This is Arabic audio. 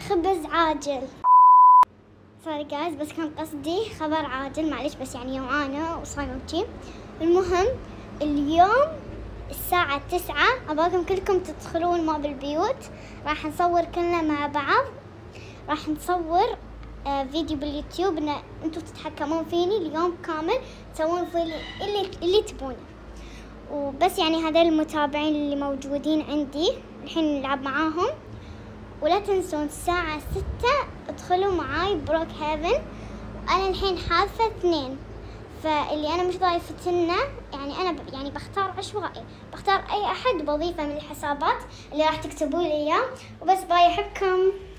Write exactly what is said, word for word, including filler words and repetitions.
خبز عاجل. سوري جايز، بس كان قصدي خبر عاجل، معلش، بس يعني يوم أنا وصايمة وشي. المهم اليوم الساعة تسعة أبغاكم كلكم تدخلون ما بالبيوت، راح نصور كلنا مع بعض، راح نصور آه فيديو باليوتيوب إن أنتوا تتحكمون فيني اليوم كامل، تسوون في اللي اللي تبونه. وبس يعني هذول المتابعين اللي موجودين عندي الحين نلعب معاهم. ولا تنسون الساعة ستة ادخلوا معاي بروك هيفن. وأنا الحين حاذفة اثنين، فاللي أنا مش ضايفتنا يعني أنا ب... يعني بختار عشوائي، بختار أي أحد بضيفه من الحسابات اللي راح تكتبوا لي إياه. وبس باي، أحبكم.